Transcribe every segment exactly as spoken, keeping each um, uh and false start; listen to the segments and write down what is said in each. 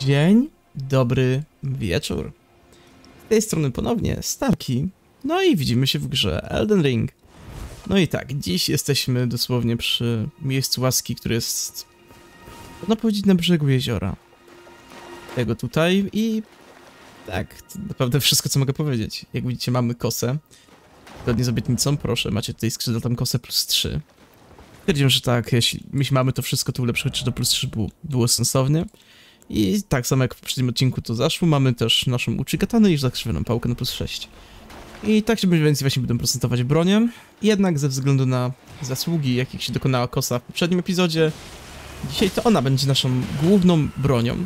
Dzień dobry wieczór. Z tej strony ponownie Starki. No i widzimy się w grze Elden Ring. No i tak, dziś jesteśmy dosłownie przy miejscu łaski, które jest, można powiedzieć, na brzegu jeziora. Tego tutaj i tak, to naprawdę wszystko, co mogę powiedzieć. Jak widzicie, mamy kosę. Zgodnie z obietnicą, proszę, macie tutaj skrzydlatą kosę plus trzy. Stwierdziłem, że tak, jeśli, jeśli mamy to wszystko, to ulepszyć czy do plus trzy było, było sensownie. I tak samo jak w poprzednim odcinku to zaszło, mamy też naszą uchigatanę i zakrzywioną pałkę na plus sześć. I tak się mniej więcej właśnie będą prezentować bronię. Jednak ze względu na zasługi, jakich się dokonała kosa w poprzednim epizodzie, dzisiaj to ona będzie naszą główną bronią.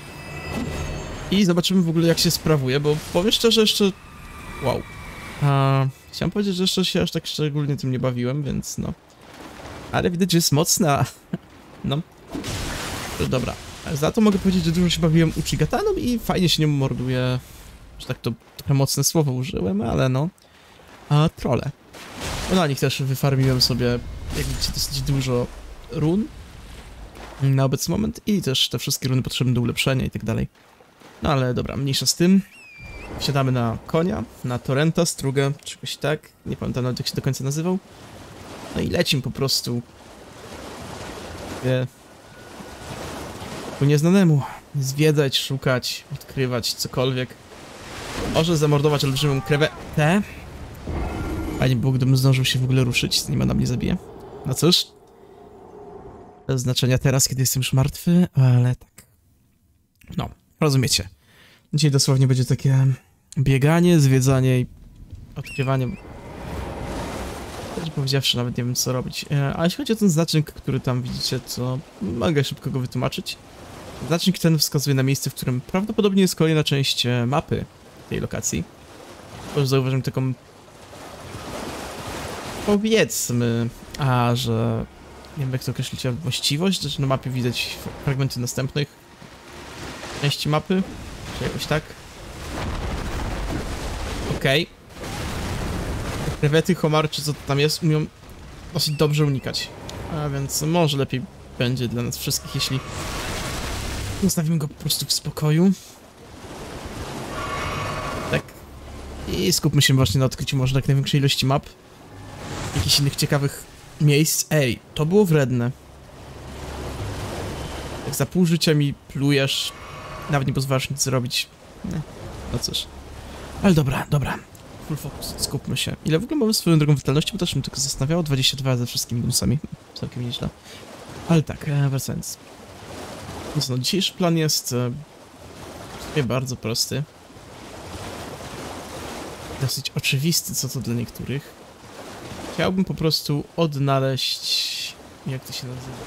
I zobaczymy w ogóle, jak się sprawuje, bo powiem szczerze, jeszcze... Wow. A, chciałem powiedzieć, że jeszcze się aż tak szczególnie tym nie bawiłem, więc no... Ale widać, że jest mocna. No. Dobra. Za to mogę powiedzieć, że dużo się bawiłem uchigataną i fajnie się nią morduje. Że tak to trochę mocne słowo użyłem, ale no. A trolle. No na nich też wyfarmiłem sobie, jak widzicie, dosyć dużo run na obecny moment i też te wszystkie runy potrzebne do ulepszenia i tak dalej. No ale dobra, mniejsza z tym. Wsiadamy na konia, na Torrenta, strugę, czegoś tak. Nie pamiętam nawet, jak się do końca nazywał. No i lecimy po prostu. Wie... ku nieznanemu. Zwiedzać, szukać, odkrywać cokolwiek. Może zamordować olbrzymią krewetę. Fajnie było, gdybym zdążył się w ogóle ruszyć, zanim ona mnie zabije. No cóż. Bez znaczenia teraz, kiedy jestem już martwy, ale tak. No, rozumiecie. Dzisiaj dosłownie będzie takie bieganie, zwiedzanie i odkrywanie. Też powiedziawszy, nawet nie wiem, co robić. A jeśli chodzi o ten znacznik, który tam widzicie, to mogę szybko go wytłumaczyć. Znacznik ten wskazuje na miejsce, w którym prawdopodobnie jest kolejna część mapy tej lokacji. Też zauważyłem taką... powiedzmy... A, że... nie wiem, jak to określić, właściwość, że na mapie widać fragmenty następnych części mapy, czy jakoś tak. Okej. Okay. Krewety, homary, czy co to tam jest, umią dosyć dobrze unikać. A więc może lepiej będzie dla nas wszystkich, jeśli zostawimy go po prostu w spokoju. Tak. I skupmy się właśnie na odkryciu może jak największej ilości map. Jakichś innych ciekawych miejsc. Ej, to było wredne. Jak za pół życia mi plujesz, nawet nie pozwalasz nic zrobić. Nie. No cóż. Ale dobra, dobra. Full focus, skupmy się. Ile w ogóle mamy swoją drogą witalności, bo też mi tylko zastanawiało. dwadzieścia dwa ze wszystkimi bonusami. Całkiem nieźle. Ale tak, e, wracając. Więc no, dzisiejszy plan jest e, bardzo prosty. Dosyć oczywisty, co to dla niektórych. Chciałbym po prostu odnaleźć... jak to się nazywa?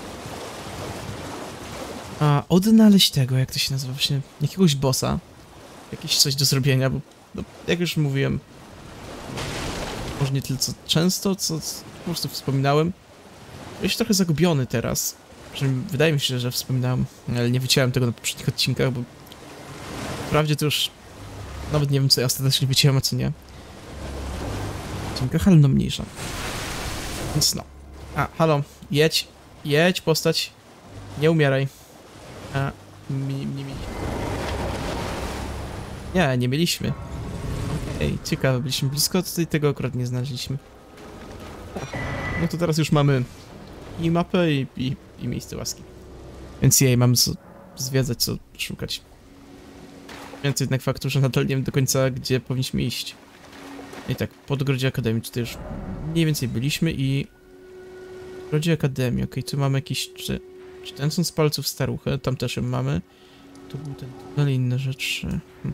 A, odnaleźć tego, jak to się nazywa właśnie, jakiegoś bossa. Jakieś coś do zrobienia, bo no, jak już mówiłem, może nie tyle co często, co, co po prostu wspominałem. Jestem trochę zagubiony teraz. Przynajmniej wydaje mi się, że wspominałem, ale nie wyciąłem tego na poprzednich odcinkach, bo wprawdzie to już nawet nie wiem, co ja ostatecznie wyciąłem, a co nie. Odcinkach, ale no mniejsza. Więc no. A, halo, jedź, jedź postać, nie umieraj. A, mi, nie mieliśmy. Nie, nie mieliśmy. Ej, ciekawe, byliśmy blisko, tutaj tego akurat nie znaleźliśmy. No to teraz już mamy i mapę, i, i, i miejsce łaski. Więc jej, mamy co zwiedzać, co szukać. Więc jednak faktu, że nadal nie wiem do końca, gdzie powinniśmy iść. I tak, po Ogrodzie Akademii tutaj już mniej więcej byliśmy i... Ogrodzie Akademii, okej, okay, tu mamy jakiś... Czy, czy ten są z palców staruchy? Tam też ją mamy. Tu był ten... ale inne rzeczy... Hm.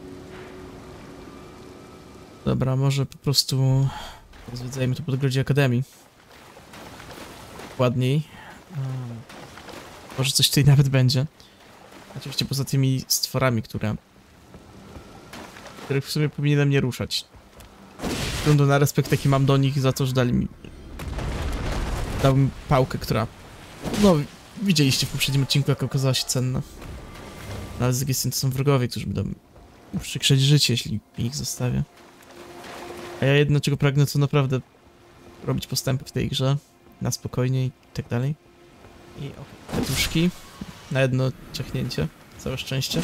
Dobra, może po prostu... zwiedzajmy to po Ogrodzie Akademii. Ładniej. Um, może coś tutaj nawet będzie. Oczywiście poza tymi stworami, które... których w sumie powinienem nie ruszać. Ze względu na respekt, jaki mam do nich, za to, że dali mi... dał mi pałkę, która... no, widzieliście w poprzednim odcinku, jak okazała się cenna. No, ale z drugiej strony to są wrogowie, którzy będą przykrzeć życie, jeśli ich zostawię. A ja jedno, czego pragnę, to naprawdę robić postępy w tej grze. Na spokojnie i tak dalej. I okej, okay. Katuszki. Na jedno ciachnięcie. Całe szczęście.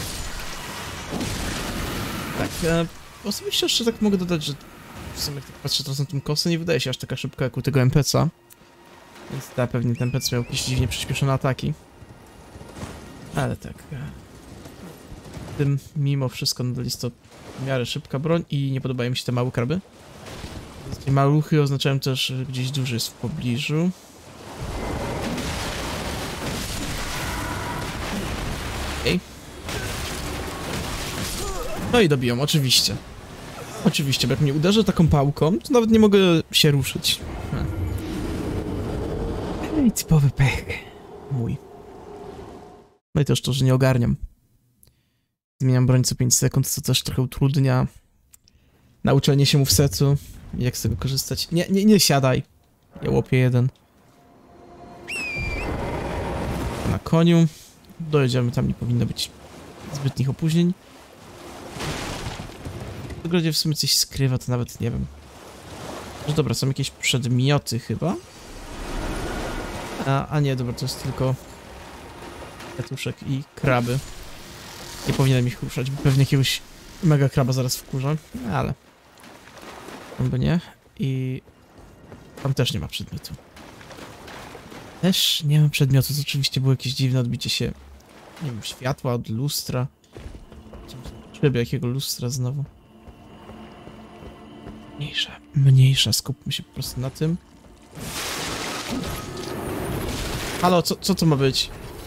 Tak, e, osobiście jeszcze tak mogę dodać, że w sumie jak tak patrzę teraz na tą kosę, nie wydaje się aż taka szybka jak u tego N P C a. Więc ta pewnie ten N P C miał jakieś dziwnie przyspieszone ataki. Ale tak. E, tym mimo wszystko nadal jest to w miarę szybka broń i nie podobają mi się te małe kraby. Te maluchy oznaczają też, że gdzieś duży jest w pobliżu. Okej. No i dobiją, oczywiście. Oczywiście, bo jak mnie uderzę taką pałką, to nawet nie mogę się ruszyć. Ej, typowy pech. Mój. No i też to, że nie ogarniam. Zmieniam broń co pięć sekund, co też trochę utrudnia nauczenie się movesetu. Jak z tego korzystać. Nie, nie, nie siadaj. Ja łopię jeden. Na koniu. Dojedziemy, tam nie powinno być zbytnich opóźnień. W ogrodzie w sumie coś skrywa, to nawet nie wiem. Że dobra, są jakieś przedmioty chyba. A, a nie, dobra, to jest tylko kwiatuszek i kraby. Nie powinienem ich ruszać, bo pewnie jakiegoś mega kraba zaraz wkurzę, ale... Albo nie. I... Tam też nie ma przedmiotu. Też nie ma przedmiotu, to oczywiście było jakieś dziwne odbicie się, nie wiem, światła od lustra. Szyby jakiego lustra znowu. Mniejsza, mniejsza, skupmy się po prostu na tym. Halo, co, co to ma być?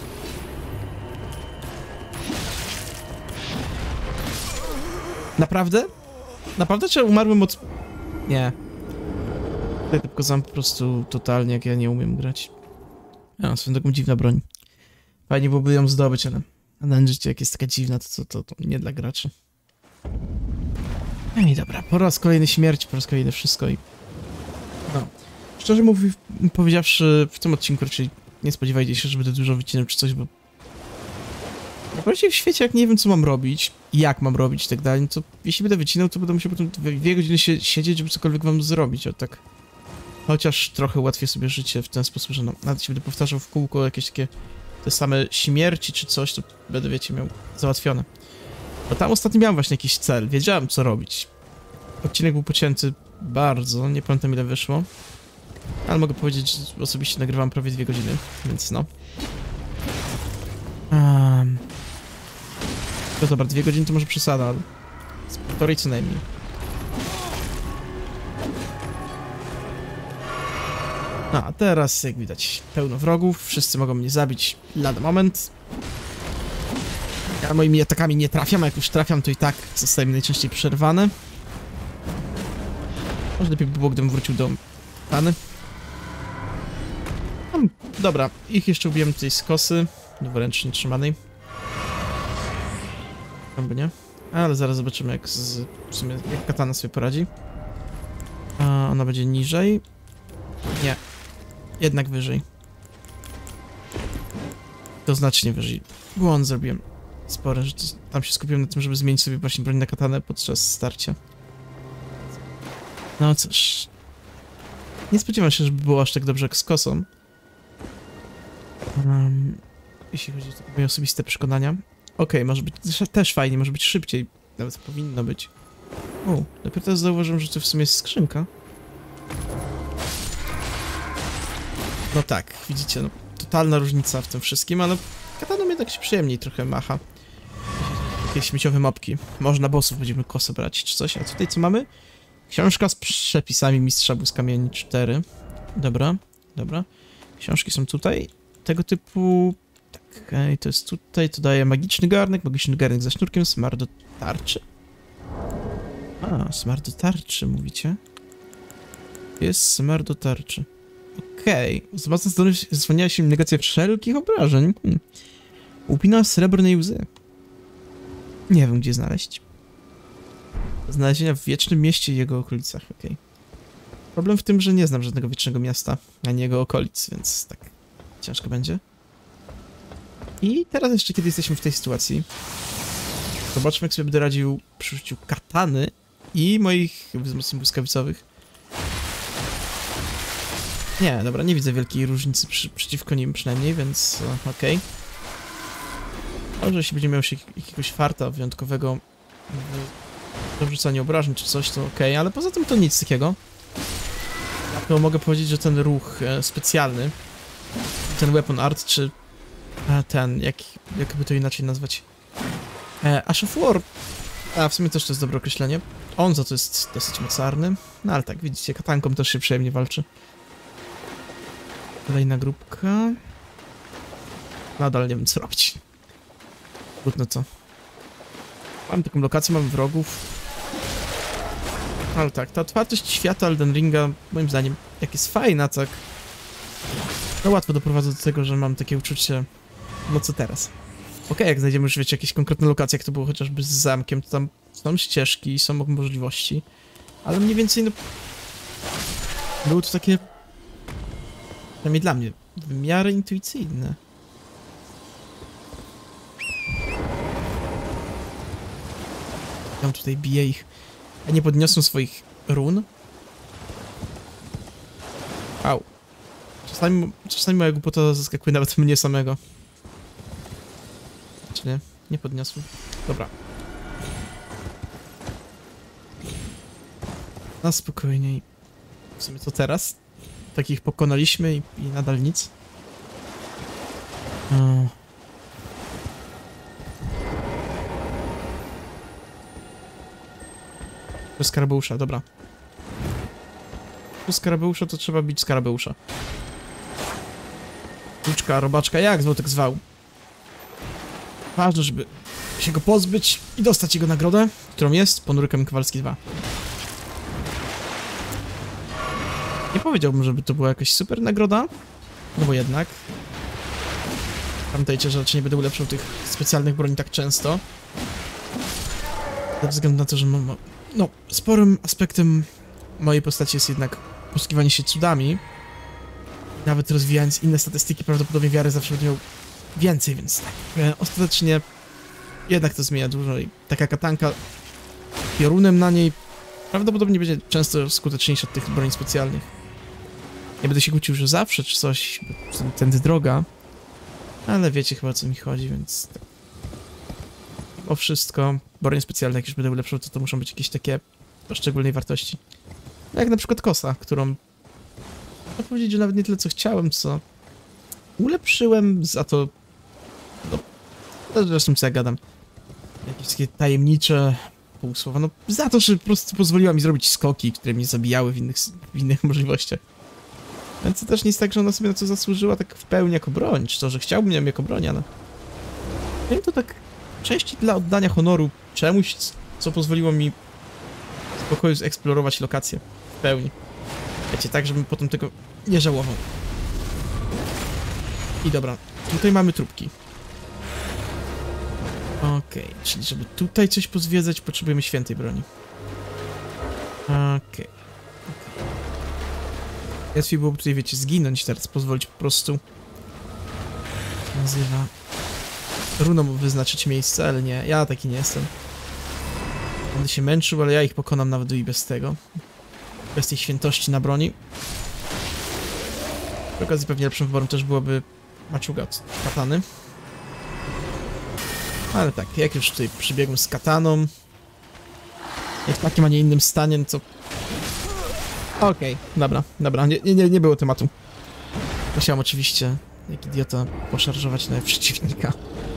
Naprawdę? Naprawdę, czy umarłem od... Nie. Tutaj to pokazałem po prostu totalnie, jak ja nie umiem grać. Ja, swoją taką dziwna broń. Fajnie byłoby ją zdobyć, ale... Na życie, jak jest taka dziwna, to, to, to, to nie dla graczy. No i dobra, po raz kolejny śmierć, po raz kolejny wszystko i... No. Szczerze mówiąc, powiedziawszy, w tym odcinku raczej nie spodziewajcie się, że będę dużo wycinał czy coś, bo... Naprawdę w świecie, jak nie wiem, co mam robić, jak mam robić i tak dalej, to jeśli będę wycinał, to będę musiał potem dwie godziny się siedzieć, żeby cokolwiek wam zrobić, o tak... Chociaż trochę ułatwię sobie życie w ten sposób, że no, nawet jeśli będę powtarzał w kółko jakieś takie te same śmierci czy coś, to będę, wiecie, miał załatwione. Bo tam ostatnio miałem właśnie jakiś cel, wiedziałem co robić. Odcinek był pocięty bardzo, nie pamiętam ile wyszło. Ale mogę powiedzieć, że osobiście nagrywam prawie dwie godziny, więc no. Um. No dobra, dwie godziny to może przesada, ale z półtorej co najmniej. No, a teraz, jak widać, pełno wrogów, wszyscy mogą mnie zabić lada moment. Ja moimi atakami nie trafiam, a jak już trafiam, to i tak zostaje mi najczęściej przerwane. Może lepiej by było, gdybym wrócił do Tany. No, dobra, ich jeszcze ubiłem tutaj z kosy, dwuręcznie trzymanej. Albo nie. Ale zaraz zobaczymy, jak z, w sumie, jak katana sobie poradzi. A ona będzie niżej. Nie. Jednak wyżej. To znacznie wyżej. Błąd zrobiłem. Spory, że to, tam się skupiłem na tym, żeby zmienić sobie właśnie broń na katanę podczas starcia. No cóż. Nie spodziewam się, żeby było aż tak dobrze jak z kosą. Um, jeśli chodzi o moje osobiste przekonania. Okej, okay, może być też fajnie, może być szybciej. Nawet powinno być. O, dopiero teraz zauważyłem, że to w sumie jest skrzynka. No tak, widzicie, no, totalna różnica w tym wszystkim, ale kataną jednak się przyjemniej trochę macha. Jakieś śmieciowe mopki. Można bossów będziemy kosę brać czy coś, a tutaj co mamy? Książka z przepisami Mistrza Błyskamieni cztery. Dobra, dobra. Książki są tutaj. Tego typu... Tak, okej, okay, to jest tutaj, to daje magiczny garnek, magiczny garnek ze sznurkiem, smar do tarczy. A, smar do tarczy, mówicie? Jest smar do tarczy. Okej, okay. Wzmacnia zdolność zasłania się negacja wszelkich obrażeń. Hmm. Upina srebrnej łzy. Nie wiem, gdzie znaleźć. Znalezienia w wiecznym mieście i jego okolicach, okej. Okay. Problem w tym, że nie znam żadnego wiecznego miasta, ani jego okolic, więc tak ciężko będzie. I teraz jeszcze, kiedy jesteśmy w tej sytuacji, zobaczmy, jak sobie będę radził przy użyciu katany i moich wzmocnień błyskawicowych. Nie, dobra, nie widzę wielkiej różnicy przy, przeciwko nim przynajmniej, więc okej. Okay. Może jeśli będzie miał się jakiegoś farta wyjątkowego do wrzucania obrażeń czy coś, to ok, ale poza tym to nic takiego. Ja mogę powiedzieć, że ten ruch e, specjalny, ten weapon art, czy e, ten, jak, jakby to inaczej nazwać, e, Ash of War, a w sumie też to jest dobre określenie, on za to jest dosyć mocarny, no ale tak, widzicie, katanką też się przyjemnie walczy. Kolejna grupka. Nadal nie wiem co robić. Trudno co. Mam taką lokację, mam wrogów. Ale tak, ta otwartość świata Elden Ringa, moim zdaniem, jak jest fajna, tak... No łatwo doprowadza do tego, że mam takie uczucie... No co teraz? Okej, okay, jak znajdziemy już, wiecie, jakieś konkretne lokacje, jak to było chociażby z zamkiem, to tam są ścieżki, są możliwości. Ale mniej więcej, no... Było to takie... Przynajmniej dla mnie, w miarę intuicyjne. Tam tutaj bije ich. A nie podniosą swoich run? Au. Czasami, czasami moja głupota zaskakuje nawet mnie samego. Czy nie? Nie podniosły. Dobra. Na spokojniej. W sumie co teraz? Takich pokonaliśmy i, i nadal nic. O. Do skarabeusza, dobra. Do skarabeusza to trzeba bić skarabeusza. Kluczka, robaczka, jak zwał tak zwał. Ważne, żeby się go pozbyć i dostać jego nagrodę, którą jest Ponury Kamień Kowalski dwa. Nie powiedziałbym, żeby to była jakaś super nagroda, no bo jednak. Pamiętajcie, że raczej nie będę ulepszał tych specjalnych broni tak często. Ze względu na to, że mam... No, sporym aspektem mojej postaci jest jednak posługiwanie się cudami. Nawet rozwijając inne statystyki, prawdopodobnie wiary zawsze będę miał więcej, więc tak. E, ostatecznie jednak to zmienia dużo i taka katanka piorunem na niej prawdopodobnie będzie często skuteczniejsza od tych broni specjalnych. Nie będę się kłócił, że zawsze czy coś, bo tędy droga, ale wiecie chyba o co mi chodzi, więc tak. O wszystko, bronie specjalne jak już będę ulepszał, to to muszą być jakieś takie o szczególnej wartości. Jak na przykład kosa, którą można powiedzieć, że nawet nie tyle co chciałem, co ulepszyłem za to, no, zresztą co ja gadam, jakieś takie tajemnicze półsłowa, no za to, że po prostu pozwoliła mi zrobić skoki, które mnie zabijały w innych, w innych możliwościach. Więc to też nie jest tak, że ona sobie na co zasłużyła tak w pełni jako broń, czy to, że chciałbym ją jako broń, ale... Wiem to tak częściej dla oddania honoru czemuś, co pozwoliło mi w spokoju zeksplorować lokację w pełni. Wiecie, tak, żebym potem tego nie żałował. I dobra, tutaj mamy trupki. Okej, okay, czyli żeby tutaj coś pozwiedzać, potrzebujemy świętej broni. Okej. Okay. Okay. Łatwiej byłoby tutaj, wiecie, zginąć teraz, pozwolić po prostu... To nazywa... Runą wyznaczyć miejsce, ale nie, ja taki nie jestem. Będę się męczył, ale ja ich pokonam nawet i bez tego. Bez tej świętości na broni. Przy okazji pewnie lepszym wyborem też byłoby maczuga od katany. Ale tak, jak już tutaj przybiegłem z kataną, jak w takim, a nie innym stanie, no to... Okej, okay, dobra, dobra, nie, nie, nie było tematu. Musiałem oczywiście, jak idiota, poszarżować na przeciwnika.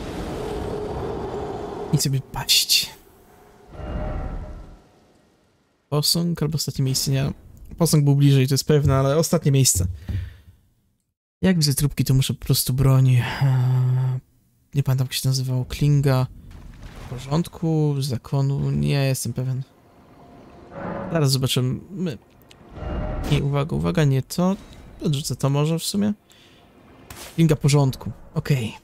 I sobie paść. Posąg albo ostatnie miejsce, nie. Posąg był bliżej, to jest pewne, ale ostatnie miejsce. Jak widzę trupki, to muszę po prostu broń. Nie pamiętam, jak się to nazywało. Klinga. Porządku, zakonu. Nie jestem pewien. Zaraz zobaczymy. Nie, uwaga, uwaga, nie to. Odrzucę to może w sumie. Klinga porządku. Okej. Okay.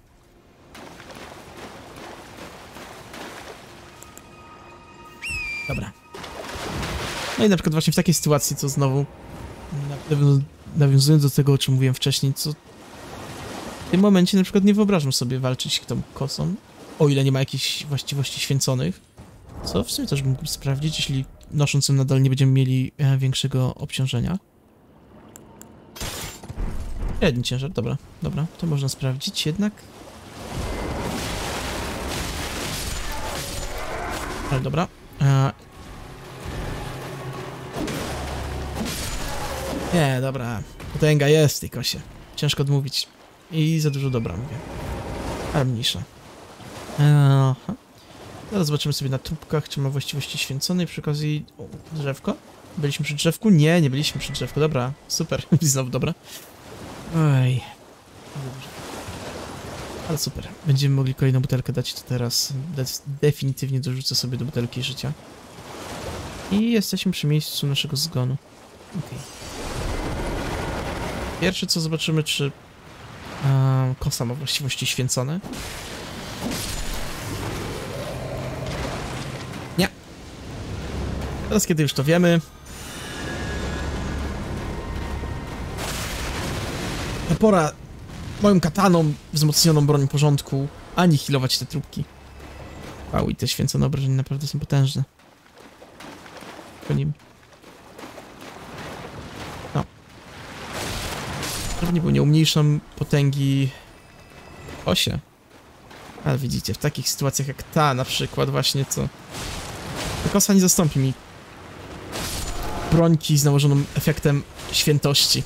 Dobra. No i na przykład właśnie w takiej sytuacji, co znowu nawiązując do tego, o czym mówiłem wcześniej, co w tym momencie na przykład nie wyobrażam sobie walczyć tą kosą, o ile nie ma jakichś właściwości święconych, co w sumie też bym mógł sprawdzić, jeśli nosząc ją nadal nie będziemy mieli e, większego obciążenia. Średni ciężar, dobra, dobra, to można sprawdzić, jednak Ale dobra. E... Nie, dobra. Potęga jest w tej kosie. Ciężko odmówić. I za dużo dobra mówię. Ale mniejsza. Aha. Teraz zobaczymy sobie na trupkach, czy ma właściwości święconej. Przy okazji... O, drzewko? Byliśmy przy drzewku? Nie, nie byliśmy przy drzewku. Dobra, super. Znowu dobra. Oj. Ale super. Będziemy mogli kolejną butelkę dać, to teraz de definitywnie dorzucę sobie do butelki życia. I jesteśmy przy miejscu naszego zgonu. Okay. Pierwsze co zobaczymy, czy um, kosa ma właściwości święcone. Nie. Teraz kiedy już to wiemy, to pora moją kataną wzmocnioną broń porządku anihilować te trupki. Wow, i te święcone obrażenia naprawdę są potężne. Po nim. No. Żeby nie było, nie umniejszam potęgi osie. Ale widzicie, w takich sytuacjach jak ta na przykład właśnie, co... Ta kosa nie zastąpi mi brońki z nałożonym efektem świętości.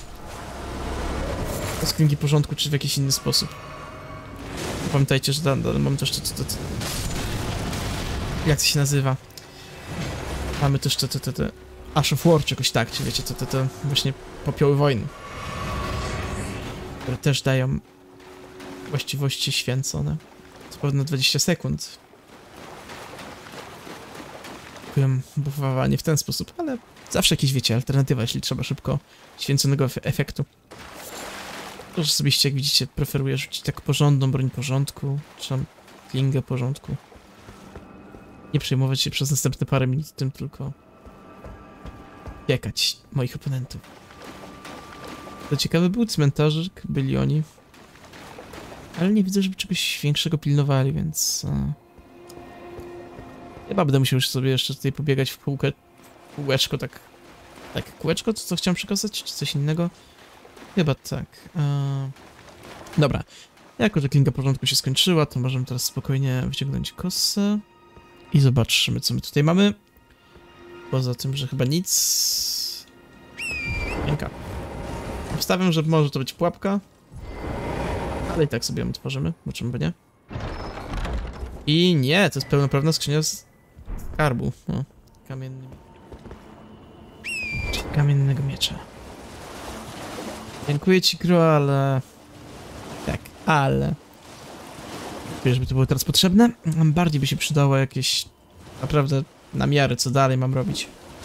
Z klingi porządku, czy w jakiś inny sposób. Pamiętajcie, że da, da, mamy też to, to, to, to... Jak to się nazywa? Mamy też te, te, te, te... Ash of War, czy jakoś tak, czy wiecie, te, te, te właśnie popioły wojny. Które też dają właściwości święcone. Co prawda na dwadzieścia sekund. Kupuję buffowanie w ten sposób, ale zawsze jakieś, wiecie, alternatywa, jeśli trzeba szybko święconego efektu. To osobiście, jak widzicie, preferuję rzucić tak porządną broń porządku, czy tam klingę porządku. Nie przejmować się przez następne parę minut tym, tylko piekać moich oponentów. To ciekawy był cmentarzyk, byli oni. Ale nie widzę, żeby czegoś większego pilnowali, więc... A... Chyba będę musiał już sobie jeszcze tutaj pobiegać w kółkę, w kółeczko, tak... Tak, kółeczko, to co chciałem przekazać, czy coś innego? Chyba tak. Eee... Dobra. Jako że klinga porządku się skończyła, to możemy teraz spokojnie wyciągnąć kosę. I zobaczymy, co my tutaj mamy. Poza tym, że chyba nic... Piękna. Wstawiam, że może to być pułapka. Ale i tak sobie ją otworzymy, bo czemu by nie? I nie, to jest pełnoprawna skrzynia z skarbu. O, kamienny... Kamiennego miecza. Dziękuję ci, Gro, ale... Tak, ale... Wiesz, żeby to było teraz potrzebne? Bardziej by się przydało jakieś... Naprawdę namiary, co dalej mam robić.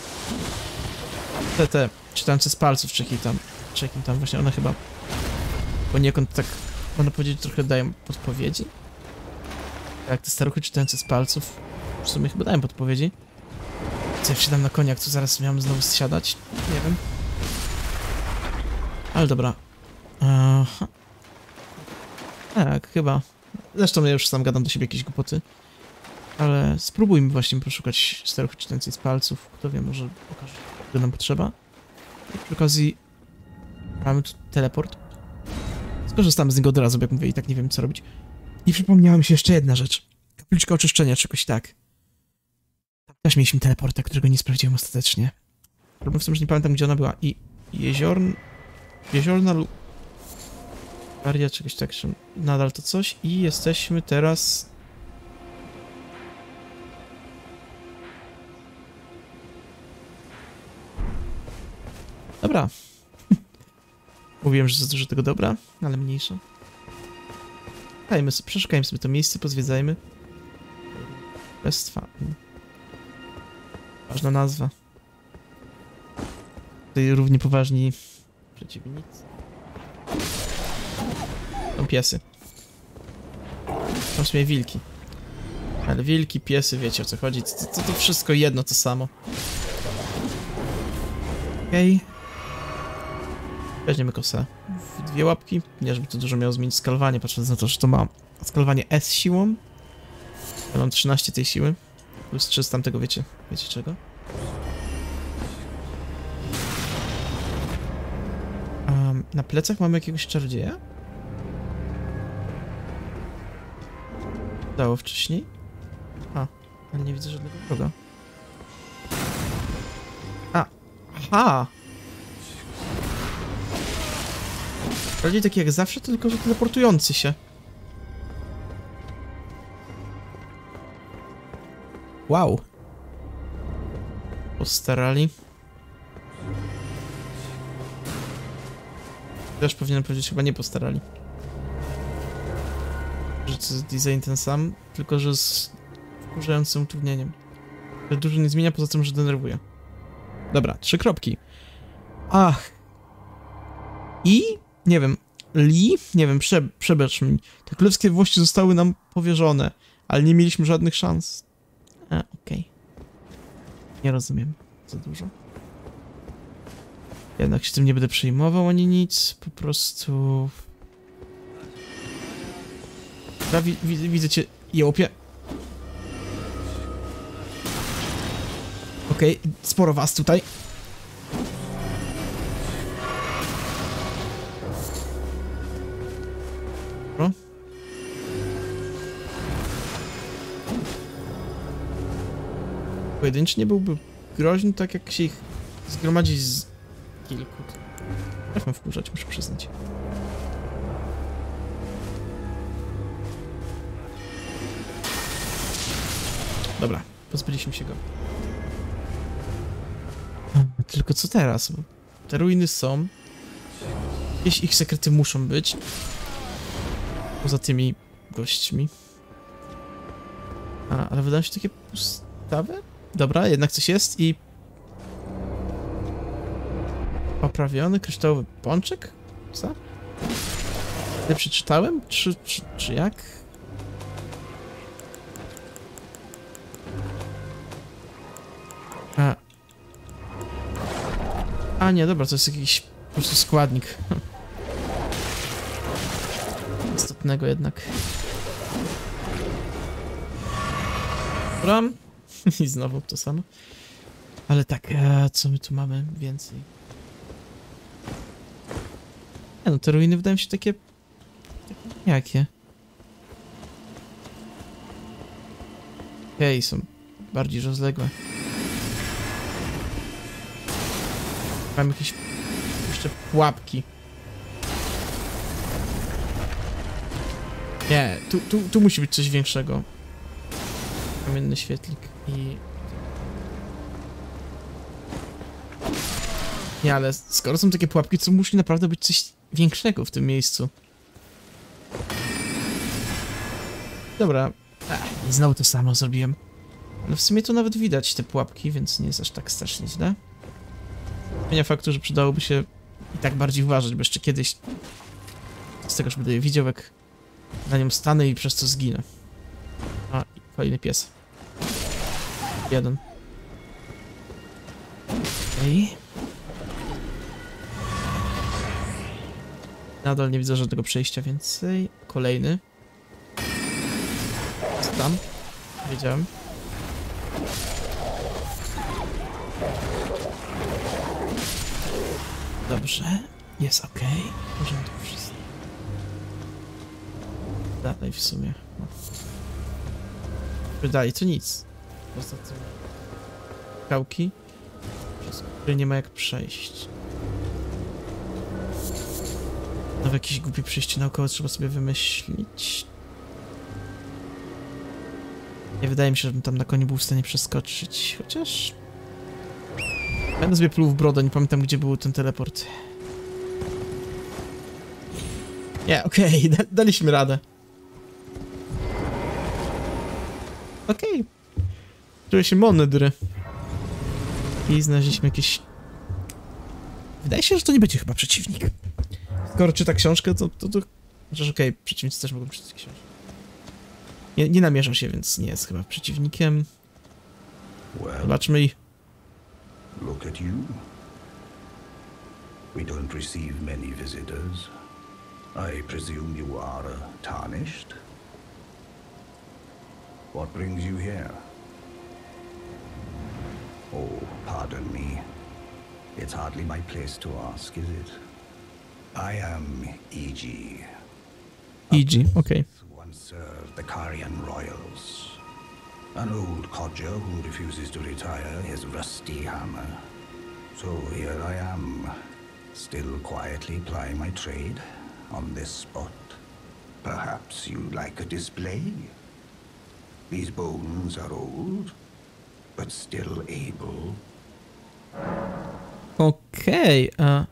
Te, te, czytające z palców, czy jakim tam... Czy jakim tam właśnie one chyba... Poniekąd tak, można powiedzieć, trochę dają podpowiedzi. Jak te staruchy czytające z palców... W sumie chyba dają podpowiedzi. Co ja wsiadam na koniak, to zaraz miałem znowu zsiadać? Nie wiem. Ale dobra. Aha. Tak, chyba. Zresztą ja już sam gadam do siebie jakieś głupoty. Ale spróbujmy właśnie poszukać staruchy czytającej z palców. Kto wie, może pokaże, co nam potrzeba. I przy okazji mamy tu teleport. Skorzystamy z niego od razu, bo jak mówię, i tak nie wiem, co robić. I przypomniała mi się jeszcze jedna rzecz. Kapliczka oczyszczenia, czegoś tak. Tam też mieliśmy teleporta, którego nie sprawdziłem ostatecznie. Problem w tym, że nie pamiętam, gdzie ona była. I jeziorn... Jeziorna lub... Waria, czegoś tak, że nadal to coś. I jesteśmy teraz... Dobra. Mówiłem, że za dużo tego dobra, ale mniejsza. Dajmy sobie, przeszukajmy sobie to miejsce, pozwiedzajmy. Bestwa. Ważna nazwa. Tutaj równie poważni przeciwnicy. Są piesy. Są w sumie wilki. Ale wilki, piesy, wiecie o co chodzi. To, to, to wszystko jedno, to samo. Okej. Okay. Weźmiemy kosę w dwie łapki. Nie, żeby to dużo miało zmienić skalowanie, patrząc na to, że to ma skalowanie S siłą. Ja mam trzynaście tej siły. Plus trzy z tamtego, wiecie, wiecie czego? Um, na plecach mamy jakiegoś czarodzieja? Dało wcześniej? A, Ale nie widzę żadnego wroga. A! Aha! Bardziej taki jak zawsze, tylko że teleportujący się. Wow. Postarali. Też powinienem powiedzieć, chyba nie postarali. Że to jest design ten sam, tylko że z wkurzającym utrudnieniem. To dużo nie zmienia, poza tym, że denerwuje. Dobra, trzy kropki. Ach. I, nie wiem, Li, nie wiem, prze, przebacz mi. Te królewskie włości zostały nam powierzone, ale nie mieliśmy żadnych szans. A, okej. Okay. Nie rozumiem za dużo. Jednak się tym nie będę przejmował ani nic, po prostu... Dobra, wi wi widzę cię, jełopie. Okej, okay, sporo was tutaj. Dobra. Pojedynczy nie byłby groźny, tak jak się ich zgromadzi z kilku. Trafmy wkurzać, muszę przyznać. Dobra, pozbyliśmy się go. Tylko co teraz? Te ruiny są. Jakieś ich sekrety muszą być. Poza tymi gośćmi. A, ale wydają się takie pustawe? Dobra, jednak coś jest i... Poprawiony kryształowy pączek? Co? Ja przeczytałem? Czy, czy, czy jak? A. A nie, dobra, to jest jakiś po prostu składnik. Istotnego jednak. Dobra. I znowu to samo. Ale tak, a co my tu mamy więcej? Nie no, te ruiny wydają się takie... takie jakie? Okej, okay, są bardziej rozległe. Mam jakieś jeszcze pułapki. Nie, tu, tu, tu musi być coś większego. Kamienny świetlik i... Nie, ale skoro są takie pułapki, to musi naprawdę być coś większego w tym miejscu. Dobra. Ech, i znowu to samo zrobiłem. No w sumie to nawet widać te pułapki, więc nie jest aż tak strasznie źle. Zmienia faktu, że przydałoby się i tak bardziej uważać, bo jeszcze kiedyś z tego, że będę je widział, jak na nią stanę i przez to zginę. A, i kolejny pies. Jeden. Okej. Okay. Nadal nie widzę żadnego przejścia więcej. Kolejny. Co tam? Wiedziałem. Dobrze. Jest ok. W porządku wszystko. Dalej w sumie. No. Dalej to nic. Poza tym... Skałki, przez które nie ma jak przejść. No w jakieś głupie przejście naokoło trzeba sobie wymyślić. Nie wydaje mi się, żebym tam na koniu był w stanie przeskoczyć, chociaż... Będę sobie pluł w brodę, nie pamiętam gdzie był ten teleport. Nie, okej, okay, da daliśmy radę. Okej. Okay. Czuję się mądry. I znaleźliśmy jakieś... Wydaje się, że to nie będzie chyba przeciwnik. Skoro czyta książkę, to... to, to... Chociaż okej, okay, przeciwnicy też mogą czytać książkę. Nie, nie namierza się, więc nie jest chyba przeciwnikiem. Zobaczmy i... Look at you. We don't receive many visitors. I presume you are tarnished? What brings you here? Oh, pardon me. It's hardly my place to ask, is it? I am E G. E G, okay. Once served the Carian royals. An old codger who refuses to retire his rusty hammer. So here I am, still quietly plying my trade on this spot. Perhaps you'd like a display? These bones are old, but still able. Okej, okay, a...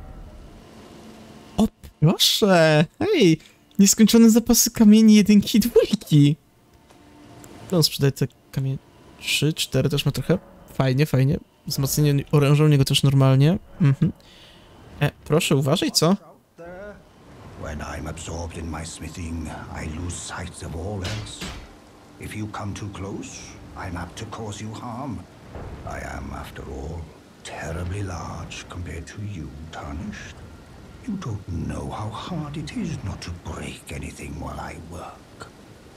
O, proszę! Hej! Nieskończone zapasy kamieni jedynki i dwójki! On sprzedaje te kamienie... trzy, cztery też ma trochę. Fajnie, fajnie. Wzmocnienie orężą niego też normalnie. Mhm. E, proszę, uważaj, co? When I'm absorbed in my smithing, I lose sight of all else. If you come too close, I'm apt to cause you harm. I am, after all, terribly large compared to you, Tarnished. You don't know how hard it is not to break anything while I work.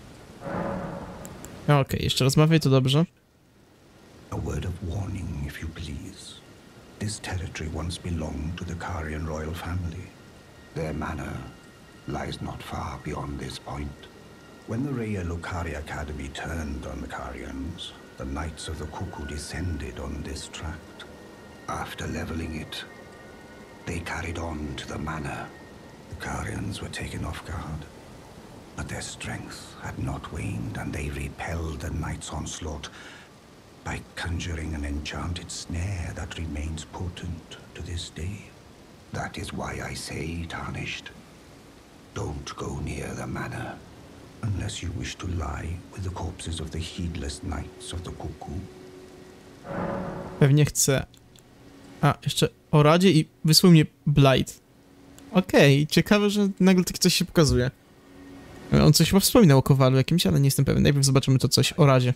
Okej, okay, jeszcze rozmawiaj, to dobrze. A word of warning, if you please. This territory once belonged to the Carian royal family. Their manor lies not far beyond this point. When the Raya Lokari Academy turned on the Carians, the Knights of the Cuckoo descended on this tract. After leveling it, they carried on to the manor. The Carians were taken off guard, but their strength had not waned, and they repelled the Knights' onslaught by conjuring an enchanted snare that remains potent to this day. That is why I say, Tarnished, don't go near the manor, unless you wish to lie with the corpses of the heedless Knights of the Cuckoo. Pewnie chcę. A, jeszcze o Radzie i wysłał mnie Blight. Okej, okay, ciekawe, że nagle takie coś się pokazuje. On coś chyba wspominał o Kowalu jakimś, ale nie jestem pewien. Najpierw zobaczymy to coś o Radzie.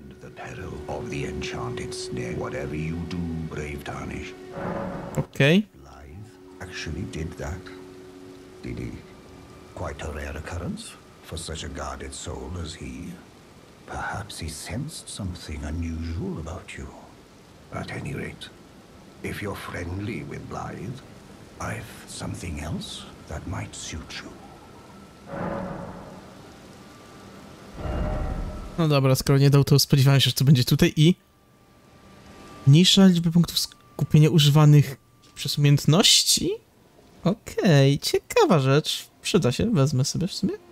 Okej. Okay. Actually did that. Did he? Quite a rare occurrence for such a guarded soul as he. Perhaps he sensed something unusual about you. At any rate, if you're friendly with Blythe, I've something else that might suit you. No dobra, skoro nie dał, to spodziewałem się, że to będzie tutaj i... Mniejsza liczba punktów skupienia używanych przez umiejętności? Okej, okay, ciekawa rzecz. Przyda się, wezmę sobie w sumie.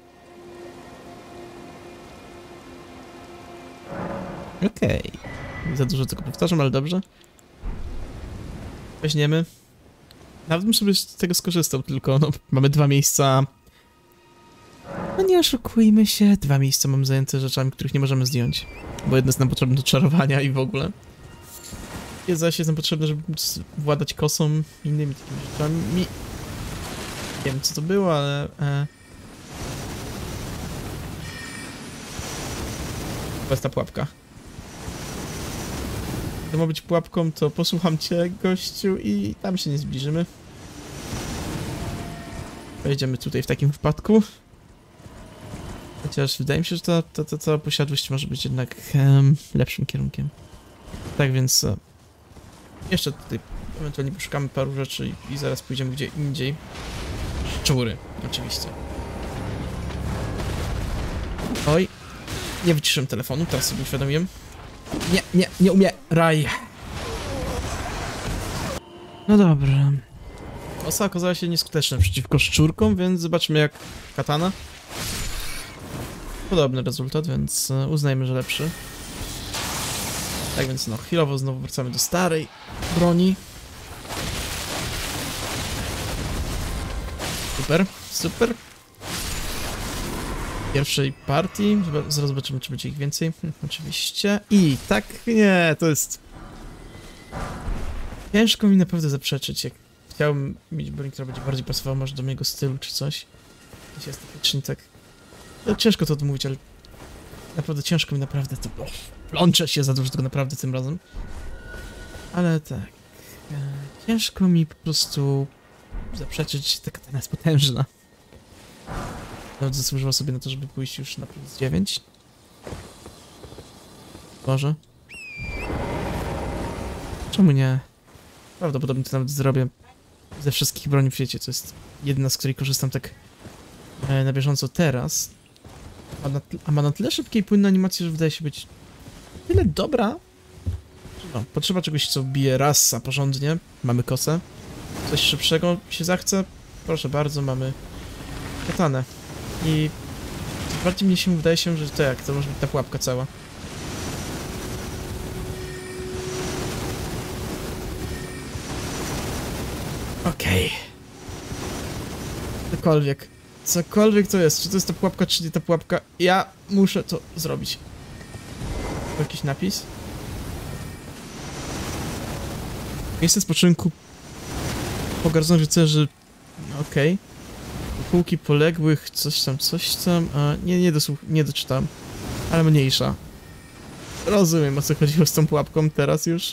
Okej. Okay. Za dużo tego powtarzam, ale dobrze. Weźmiemy. Nawet bym sobie z tego skorzystał, tylko no, mamy dwa miejsca. No nie oszukujmy się, dwa miejsca mam zajęte rzeczami, których nie możemy zdjąć. Bo jedno jest nam potrzebne do czarowania i w ogóle. Jest zaś jest nam potrzebne, żeby władać kosą i innymi takimi rzeczami. Nie wiem, co to było, ale... E... To jest ta pułapka. Gdy ma być pułapką, to posłucham cię, gościu, i tam się nie zbliżymy. Wejdziemy tutaj w takim wypadku. Chociaż wydaje mi się, że ta, ta, ta cała posiadłość może być jednak um, lepszym kierunkiem. Tak więc... E... Jeszcze tutaj ewentualnie poszukamy paru rzeczy i, i zaraz pójdziemy gdzie indziej. Szczury, oczywiście. Oj, nie wyciszyłem telefonu, teraz sobie uświadomiłem. Nie, nie, nie umie, raj. No dobra. Osa okazała się nieskuteczna przeciwko szczurkom, więc zobaczmy jak katana. Podobny rezultat, więc uznajmy, że lepszy. Tak więc no, chwilowo znowu wracamy do starej broni. Super, super. Pierwszej partii. Zaraz zobaczymy, czy będzie ich więcej. Hm, oczywiście. I tak, nie, to jest... Ciężko mi naprawdę zaprzeczyć, jak chciałbym mieć broń, która będzie bardziej pasowała może do mojego stylu, czy coś. Jeśli jest estetycznie tak... No, ciężko to odmówić, ale... Naprawdę ciężko mi naprawdę to... Oh, plączę się za dużo tego naprawdę tym razem. Ale tak... E, ciężko mi po prostu... zaprzeczyć, ta katana jest potężna. Nawet zasłużyła sobie na to, żeby pójść już na plus dziewięć. Boże. Czemu nie? Prawdopodobnie to nawet zrobię ze wszystkich broni w świecie, to jest jedna, z której korzystam tak e, na bieżąco teraz. A, na a ma na tyle szybkie i płynne animacje, że wydaje się być tyle dobra. No, potrzeba czegoś, co bije rasa porządnie. Mamy kosę. Coś szybszego się zachce? Proszę bardzo, mamy katanę. I bardziej mi się wydaje się, że tak, to może być ta pułapka cała. Okej. Okay. Cokolwiek. Cokolwiek to jest. Czy to jest ta pułapka, czy nie ta pułapka? Ja muszę to zrobić. Jakiś napis? Miejsce spoczynku pogardzonych rycerzy. Okej. Okay. Półki poległych, coś tam, coś tam. A, nie, nie, dosłuch nie doczytałem. Ale mniejsza. Rozumiem, o co chodziło z tą pułapką teraz już.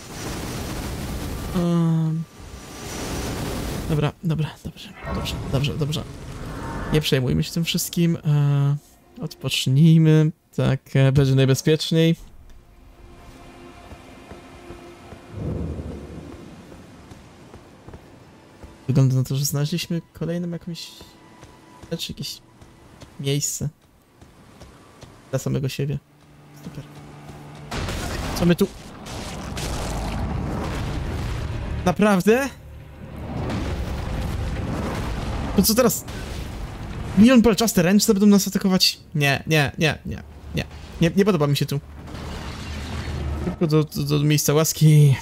Um. Dobra, dobra, dobrze, dobrze, dobrze, dobrze. Nie przejmujmy się tym wszystkim. E, odpocznijmy. Tak, e, będzie najbezpieczniej. Wygląda na to, że znaleźliśmy kolejną jakąś rzecz, jakieś miejsce dla samego siebie. Super. Co my tu... Naprawdę? To co teraz? Milion palczaste ręczne będą nas atakować? Nie, nie, nie, nie, nie. Nie, nie podoba mi się tu. Tylko do, do, do miejsca łaski.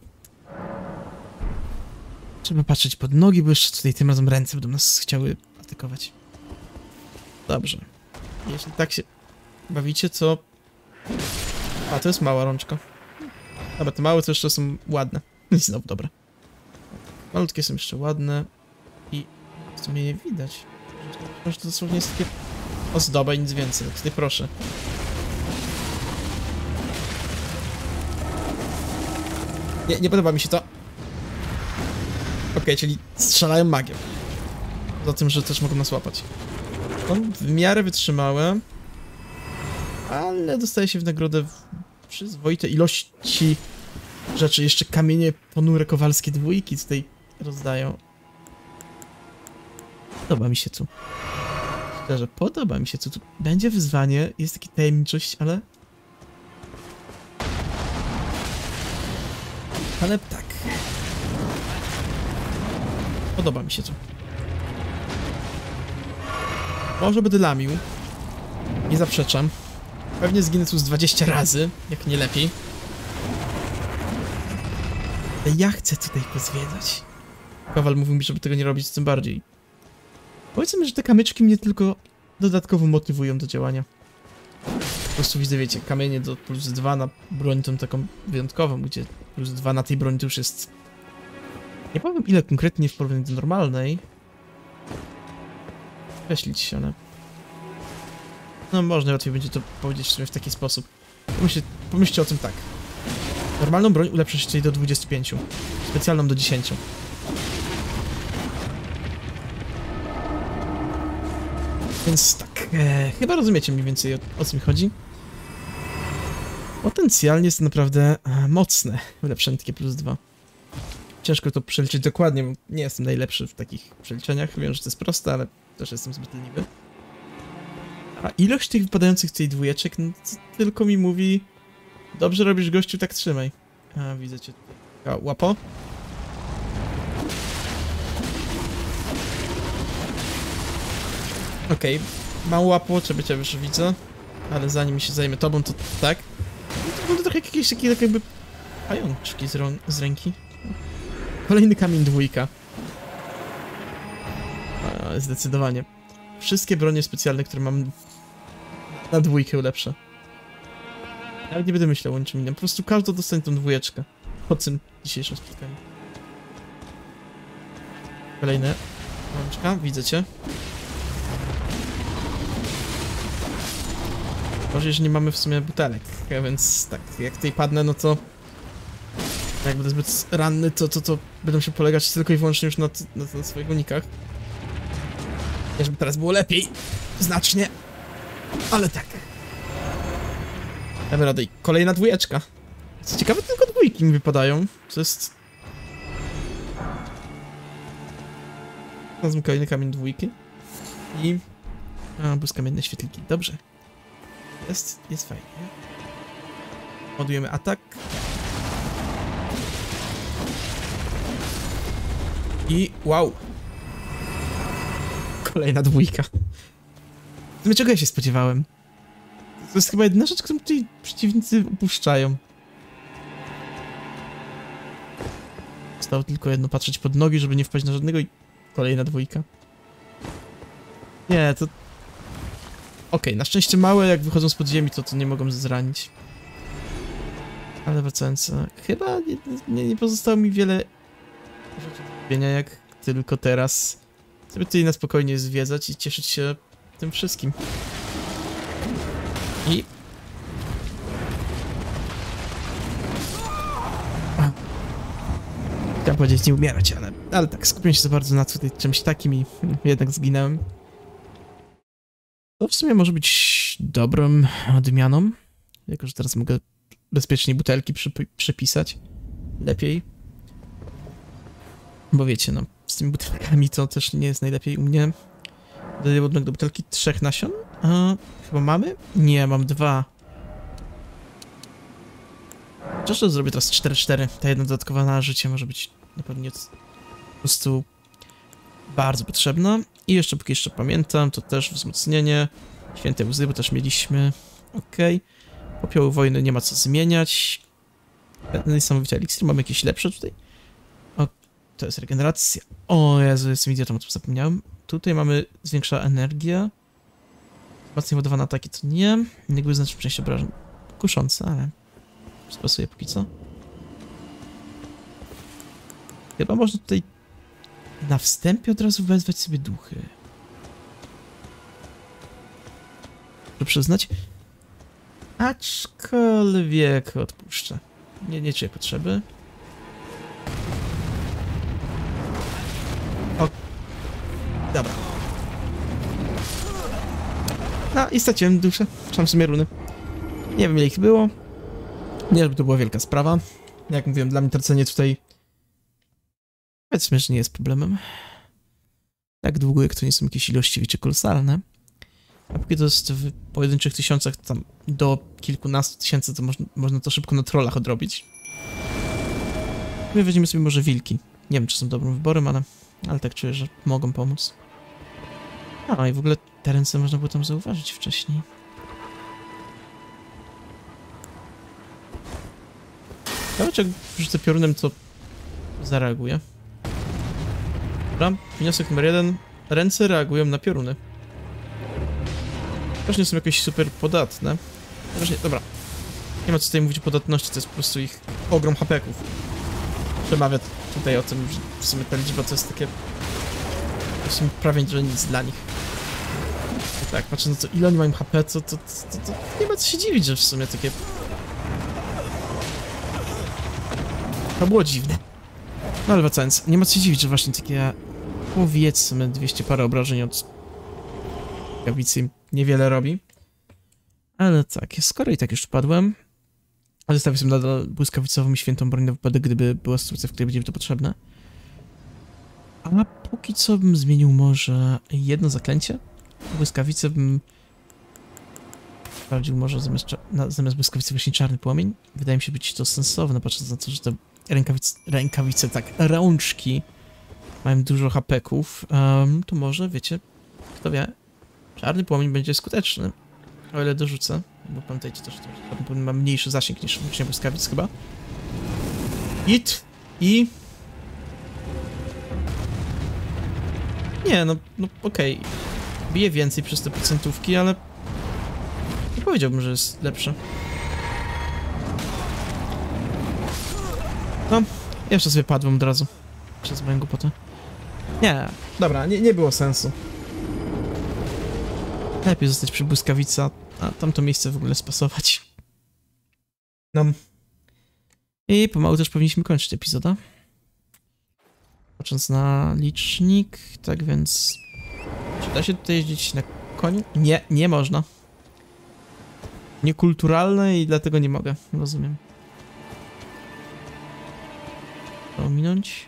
Trzeba patrzeć pod nogi, bo jeszcze tutaj tym razem ręce będą nas chciały atakować. Dobrze. Jeśli tak się bawicie, co... A, to jest mała rączka. Dobra, te małe to jeszcze są ładne. I znowu, dobra. Malutkie są jeszcze ładne. I w sumie nie widać. Może to dosłownie jest takie ozdoba i nic więcej. Tutaj proszę. Nie, nie podoba mi się to. Okej, okay, czyli strzelają magią. Za tym, że też mogą nas łapać. On w miarę wytrzymałe. Ale dostaje się w nagrodę w przyzwoite ilości rzeczy. Jeszcze kamienie ponure kowalskie dwójki tutaj rozdają. Podoba mi się tu. Szczerze, podoba mi się tu. Tu będzie wyzwanie, jest taka tajemniczość, ale... Ale tak. Podoba mi się tu. Może będę lamił. Nie zaprzeczam. Pewnie zginę tu z dwadzieścia razy, jak nie lepiej. Ale ja chcę tutaj pozwiedzać. Kowal mówił mi, żeby tego nie robić, tym bardziej. Powiedzmy, że te kamyczki mnie tylko dodatkowo motywują do działania. Po prostu widzę, wiecie, kamienie do plus dwa na broń tą taką wyjątkową, gdzie plus dwa na tej broni to już jest... Nie powiem ile konkretnie w porównaniu do normalnej. Określić się one. No można łatwiej będzie to powiedzieć w sumie w taki sposób. Pomyślcie, pomyślcie o tym tak. Normalną broń ulepsza się tutaj do dwudziestu pięciu. Specjalną do dziesięciu. Więc tak, e, chyba rozumiecie mniej więcej o, o co mi chodzi. Potencjalnie jest naprawdę e, mocne ulepszenie takie plus dwa. Ciężko to przeliczyć dokładnie, bo nie jestem najlepszy w takich przeliczeniach. Wiem, że to jest proste, ale też jestem zbyt leniwy. A ilość tych wypadających tutaj dwójeczek, no tylko mi mówi... Dobrze robisz, gościu, tak trzymaj. A, widzę cię tutaj. Łapo. Okej, okay. Mało łapo, trzeba cię już widzę. Ale zanim się zajmę tobą, to tak. No to wygląda trochę jakieś takie tak jakby... pajączki z, z ręki. Kolejny kamień dwójka. A, zdecydowanie. Wszystkie bronie specjalne, które mam na dwójkę ulepszę. Nawet nie będę myślał o niczym innym. Po prostu każdy dostanie tą dwójeczkę. Po tym dzisiejszym spotkaniu. Kolejne. Rączka, widzę cię. Może, że nie mamy w sumie butelek, więc tak, jak tutaj padnę, no to... Jak będę zbyt ranny, to, to, to będą się polegać tylko i wyłącznie już na, na, na swoich unikach. Nie, żeby teraz było lepiej. Znacznie. Ale tak. Damy radę. Kolejna dwójeczka. Co ciekawe, tylko dwójki mi wypadają. Co jest... Znalazłem kolejny kamień dwójki. I... A, błyskamienne świetliki. Dobrze. Jest, jest fajnie. Ładujemy atak. I wow. Kolejna dwójka. Z czego ja się spodziewałem? To jest chyba jedyna rzecz, którą tutaj przeciwnicy upuszczają. Zostało tylko jedno, patrzeć pod nogi, żeby nie wpaść na żadnego i kolejna dwójka. Nie, to... Okej, okay, na szczęście małe, jak wychodzą spod ziemi, to, to nie mogą zranić. Ale wracając, chyba nie, nie, nie pozostało mi wiele rzeczy do robienia, jak tylko teraz. Sobie tutaj na spokojnie zwiedzać i cieszyć się tym wszystkim. I... Chciałem powiedzieć nie umierać, ale, ale tak, skupiłem się za bardzo na tutaj czymś takim i hmm, jednak zginąłem. To w sumie może być dobrą odmianą, jako że teraz mogę bezpiecznie butelki przyp przypisać. Lepiej. Bo wiecie, no, z tymi butelkami to też nie jest najlepiej u mnie. Dodaję ładunek do butelki trzech nasion. A, chyba mamy? Nie, mam dwa. Zresztą zrobię teraz cztery cztery. Ta jedna dodatkowa na życie może być na pewno po prostu bardzo potrzebna. I jeszcze, póki jeszcze pamiętam, to też wzmocnienie. Święte łzy, bo też mieliśmy. Okej. Okay. Popioły wojny nie ma co zmieniać. Niesamowity eliksir. Mamy jakieś lepsze tutaj? O, to jest regeneracja. O Jezu, jestem idiotą, o tym zapomniałem. Tutaj mamy zwiększa energię. Mocniej ładowane ataki to nie. Jakby znaczy część obrażeń. Kuszące, ale spasuje póki co. Chyba można tutaj na wstępie od razu wezwać sobie duchy. Muszę przyznać. Aczkolwiek odpuszczę. Nie, nie czuję potrzeby. O. Dobra. No i straciłem duszę. Trzymam w sumie runy. Nie wiem ile ich było. Nie, żeby to była wielka sprawa. Jak mówiłem, dla mnie tracenie tutaj... Powiedzmy, że nie jest problemem. Tak długo, jak to nie są jakieś ilości, wiecie, kolosalne. A póki to jest w pojedynczych tysiącach, tam do kilkunastu tysięcy, to można, można to szybko na trollach odrobić. My weźmiemy sobie może wilki. Nie wiem, czy są dobrym wyborem, ale, ale tak czuję, że mogą pomóc. No i w ogóle te ręce można było tam zauważyć wcześniej. Nawet jak rzucę piorunem, to zareaguje. Dobra, wniosek numer jeden. Ręce reagują na pioruny. Też nie są jakieś super podatne. Właśnie, dobra. Nie ma co tutaj mówić o podatności, to jest po prostu ich ogrom hapeków. Przemawia tutaj o tym, że w sumie ta liczba to jest takie... W sumie prawie że nic dla nich. I tak, patrząc na to, ile oni mają H P, to, to, to, to nie ma co się dziwić, że w sumie takie... To było dziwne. No ale wracając, nie ma co się dziwić, że właśnie takie... Powiedzmy dwieście parę obrażeń od... Gawicy niewiele robi. Ale tak, skoro i tak już padłem, ale zostawię sobie nadal błyskawicową i świętą broń na wypadek, gdyby była sytuacja, w której będzie mi to potrzebne. A póki co bym zmienił może jedno zaklęcie. Błyskawicę bym sprawdził może zamiast, na, zamiast błyskawicy właśnie czarny płomień. Wydaje mi się być to sensowne, patrząc na to, że te rękawice, rękawice tak, rączki mają dużo hapeków. Um, to może, wiecie, kto wie, czarny płomień będzie skuteczny. O ile dorzucę, bo pamiętajcie też, że czarny płomień ma mniejszy zasięg niż włócznie błyskawic chyba. Hit i... Nie, no, no okej. Okay. Bije więcej przez te procentówki, ale... Nie powiedziałbym, że jest lepsze. No, jeszcze sobie padłem od razu. Przez moją głupotę. Nie, dobra, nie, nie było sensu. Lepiej zostać przy błyskawicy, a tamto miejsce w ogóle spasować. No. I pomału też powinniśmy kończyć epizoda. Patrząc na licznik, tak więc... Czy da się tutaj jeździć na koniu? Nie, nie można. Niekulturalne i dlatego nie mogę, rozumiem. To ominąć.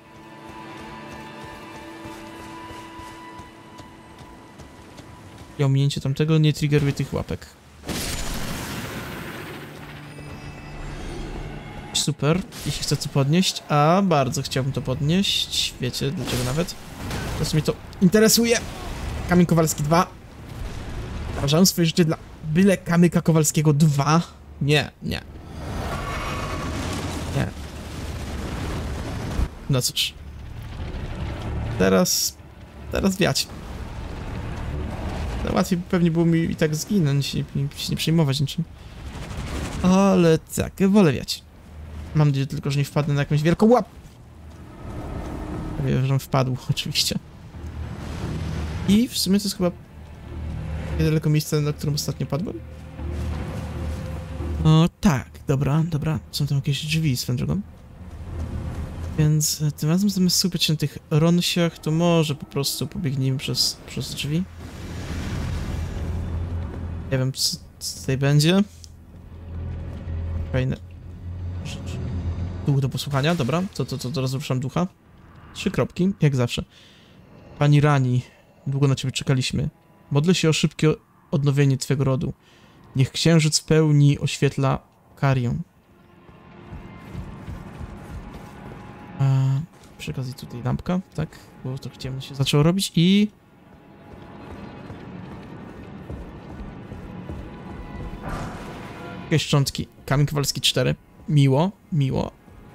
I ominięcie tamtego nie triggeruje tych łapek. Super, jeśli chcę to podnieść, a bardzo chciałbym to podnieść. Wiecie, dlaczego nawet? Po prostu mnie to interesuje. Kamień Kowalski dwa. Narażałem swoje życie dla byle Kamyka Kowalskiego dwa. Nie, nie. Nie. No cóż. Teraz... Teraz wiać. Łatwiej pewnie było mi i tak zginąć i się nie przejmować niczym. Ale tak, wolę wiać. Mam nadzieję tylko, że nie wpadnę na jakąś wielką łap. Wiem, że wpadł, oczywiście. I w sumie to jest chyba niedaleko miejsca, na którym ostatnio padłem. O tak, dobra, dobra. Są tam jakieś drzwi swoją drogą. Więc tym razem zamiast skupiać się na tych ronsiach, to może po prostu pobiegnijmy przez, przez drzwi. Nie wiem, co, co tutaj będzie. Fajne rzecz. Duch do posłuchania, dobra. To, to, to teraz ruszam ducha. Trzy kropki, jak zawsze. Pani Rani, długo na ciebie czekaliśmy. Modlę się o szybkie odnowienie twego rodu. Niech księżyc w pełni oświetla Karię. A, przy okazji tutaj lampka, tak? Bo trochę ciemno się zaczęło robić i... Jakieś szczątki. Kamień Kowalski cztery. Miło, miło.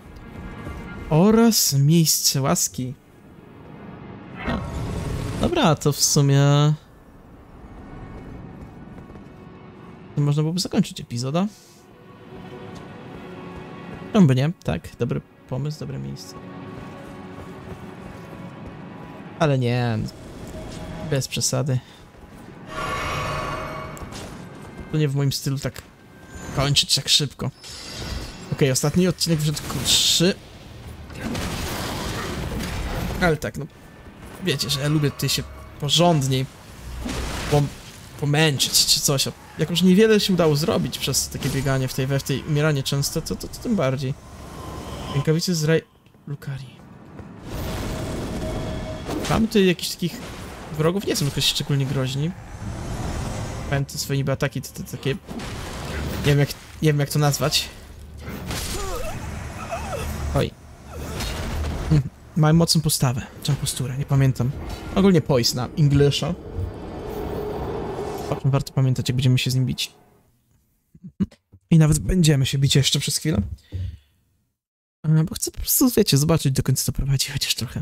Oraz miejsce łaski. No. Dobra, to w sumie... To można byłoby zakończyć epizoda. Czemu by nie? Tak, dobry pomysł, dobre miejsce. Ale nie... Bez przesady. To nie w moim stylu tak kończyć tak szybko. Okej, okay, ostatni odcinek wyszedł krótszy. Ale tak, no... Wiecie, że ja lubię tutaj się porządniej pom pomęczyć czy coś. A jak już niewiele się udało zrobić przez takie bieganie w tej we w tej umieranie często, to, to, to tym bardziej. Rękawice z raj... Lucarii. Mamy tutaj jakichś takich wrogów, nie są jakoś szczególnie groźni. Powiem te swoje niby ataki, to, to takie... Nie wiem jak, nie wiem jak to nazwać. Oj. Mają mocną postawę, czy posturę, nie pamiętam. Ogólnie poise na Englisha. O czym warto pamiętać, jak będziemy się z nim bić. I nawet będziemy się bić jeszcze przez chwilę. Bo chcę po prostu, wiecie, zobaczyć do końca to prowadzi, chociaż trochę.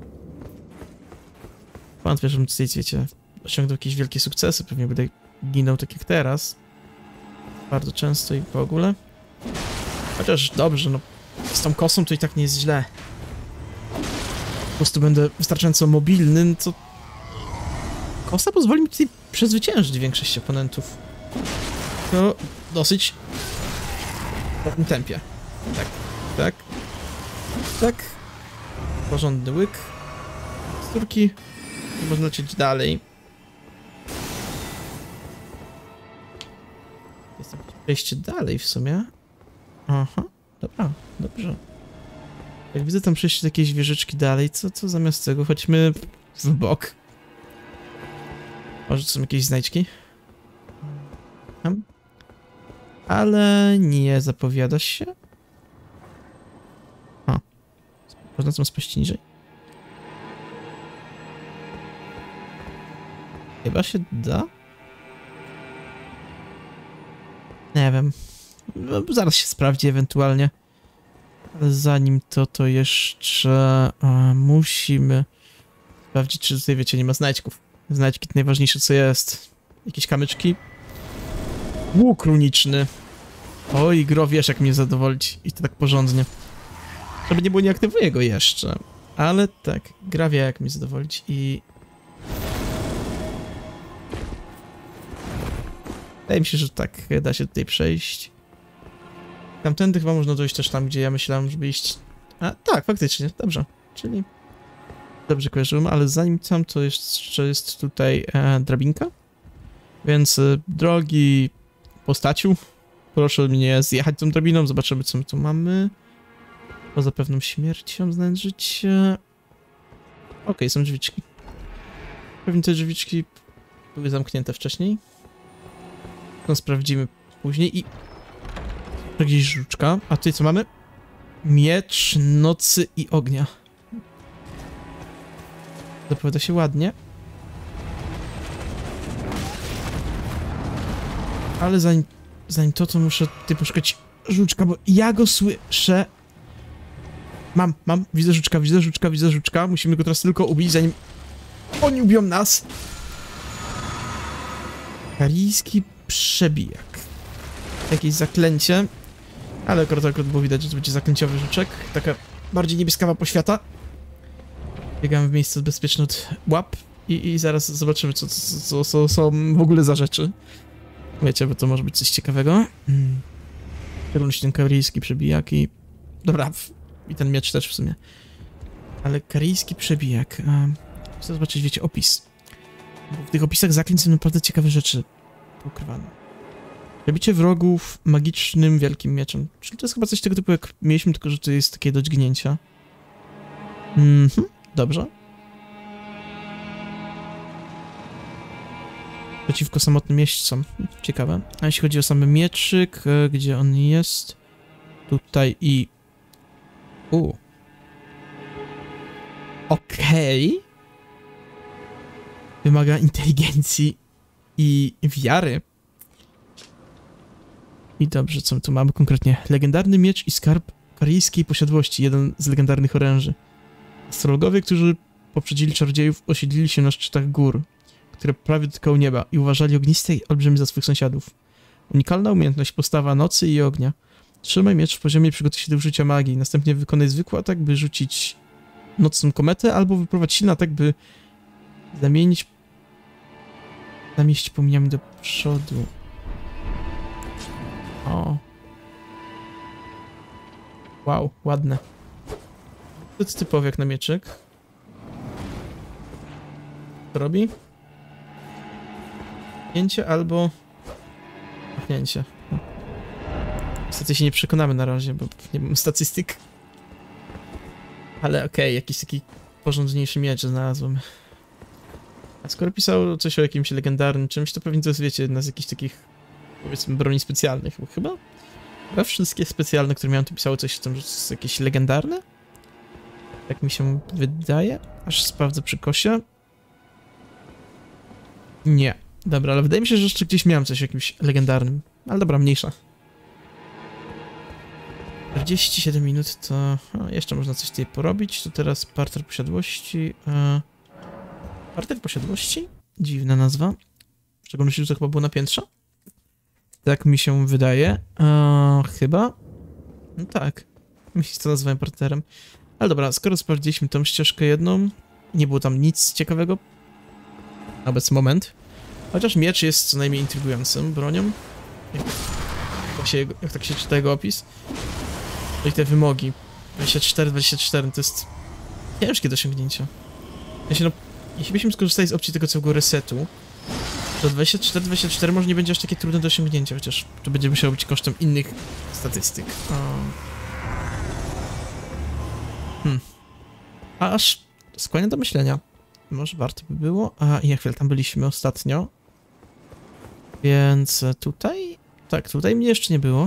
Wątpię, żebym tutaj, wiecie, osiągnął jakieś wielkie sukcesy, pewnie będę ginął tak jak teraz. Bardzo często i w ogóle. Chociaż dobrze, no z tą kosą to i tak nie jest źle. Po prostu będę wystarczająco mobilny, no to... Kosa pozwoli mi tutaj przezwyciężyć większość oponentów. To dosyć... w pewnym tempie. Tak, tak, tak. Porządny łyk. Sturki. I można lecieć dalej. Jest tam przejście dalej w sumie. Aha, dobra, dobrze. Jak widzę tam przejście do jakiejś wieżyczki dalej, co, co zamiast tego? Chodźmy w bok. Może to są jakieś znajdźki? Hmm. Ale nie zapowiada się. A. Można tam spaść niżej? Chyba się da? Nie wiem. No, zaraz się sprawdzi ewentualnie. Ale zanim to, to jeszcze a, musimy sprawdzić, czy tutaj, wiecie, nie ma znajdźków. Znajdźki to najważniejsze, co jest. Jakieś kamyczki. Łuk runiczny. Oj, gro, wiesz, jak mnie zadowolić. I to tak porządnie. Żeby nie było, nie aktywuję go jeszcze. Ale tak, gra wie, jak mnie zadowolić i... Wydaje mi się, że tak, da się tutaj przejść. Tamtędy chyba można dojść też tam, gdzie ja myślałem, żeby iść... A, tak, faktycznie, dobrze. Czyli... Dobrze kojarzyłem, ale zanim tam, to jeszcze jest tutaj e, drabinka. Więc, e, drogi postaciu, proszę mnie zjechać tą drabiną, zobaczymy, co my tu mamy. Poza pewną śmiercią znaleźć życie. Okej, okay, są drzwiczki. Pewnie te drzwiczki były zamknięte wcześniej. No sprawdzimy później i... Jakieś żuczka. A tutaj co mamy? Miecz nocy i ognia. Zapowiada się ładnie. Ale zanim, zanim to, to muszę tutaj poszukać żuczka, bo ja go słyszę. Mam, mam, widzę żuczka, widzę żuczka, widzę żuczka. Musimy go teraz tylko ubić, zanim oni ubiją nas. Karijski przebijak. Jakieś zaklęcie. Ale akurat, akurat było widać, że to będzie zaklęciowy żuczek. Taka bardziej niebieskawa poświata. Biegamy w miejsce bezpieczne od łap i, i zaraz zobaczymy, co, co, co, co są w ogóle za rzeczy. Wiecie, bo to może być coś ciekawego. Hmm. Szczególnie ten karijski przebijak i... Dobra, i ten miecz też w sumie. Ale karijski przebijak... Um, chcę zobaczyć, wiecie, opis. Bo w tych opisach zaklęć są naprawdę ciekawe rzeczy ukrywane. Przebicie wrogów magicznym, wielkim mieczem. Czyli to jest chyba coś tego typu, jak mieliśmy, tylko że to jest takie do dźgnięcia. Mhm, dobrze. Przeciwko samotnym jeźdźcom. Ciekawe. A jeśli chodzi o sam mieczyk, gdzie on jest? Tutaj i... U. Okej. Okay. Wymaga inteligencji i wiary. I dobrze, co my tu mamy konkretnie? Legendarny miecz i skarb karijskiej posiadłości. Jeden z legendarnych oręży. Astrologowie, którzy poprzedzili czarodziejów, osiedlili się na szczytach gór, które prawie dotykały nieba i uważali ogniste i olbrzymie za swoich sąsiadów. Unikalna umiejętność postawa nocy i ognia. Trzymaj miecz w poziomie i przygotuj się do użycia magii. Następnie wykonaj zwykły atak, by rzucić nocną kometę, albo wyprowadź silny atak, by zamienić zamieść płomieniami do przodu. O. Wow, ładne. To jest typowy jak na mieczyk. Co robi? Pchnięcie albo... Pchnięcie. Niestety się nie przekonamy na razie, bo nie mam statystyk. Ale okej, okay, jakiś taki porządniejszy miecz znalazłem. A skoro pisał coś o jakimś legendarnym czymś, to pewnie to jest, wiecie, jedna z jakichś takich, powiedzmy, broni specjalnych, bo chyba... Chyba wszystkie specjalne, które miałem, to pisało coś o tym, że to jest jakieś legendarne? Tak mi się wydaje. Aż sprawdzę przy kosie. Nie. Dobra, ale wydaje mi się, że jeszcze gdzieś miałem coś o jakimś legendarnym. Ale dobra, mniejsza. czterdzieści siedem minut to... O, jeszcze można coś tutaj porobić. To teraz parter posiadłości. E... Parter posiadłości? Dziwna nazwa. W szczególności, że to chyba było na piętrze. Tak mi się wydaje. E... Chyba? No tak. Myślę, co nazywałem parterem. Ale dobra, skoro sprawdziliśmy tą ścieżkę jedną, nie było tam nic ciekawego. Na obecny moment. Chociaż miecz jest co najmniej intrygującym bronią. Jak, jak, się, jak tak się czyta jego opis. No i te wymogi. dwadzieścia cztery, dwadzieścia cztery to jest ciężkie do osiągnięcia. Jeśli, no, jeśli byśmy skorzystali z opcji tego całego resetu, to dwadzieścia cztery, dwadzieścia cztery może nie będzie aż takie trudne do osiągnięcia, chociaż to będzie musiało być kosztem innych statystyk. O. Hmm. A aż skłania do myślenia. Może warto by było. A i jak chwilę tam byliśmy ostatnio. Więc tutaj... Tak, tutaj mnie jeszcze nie było.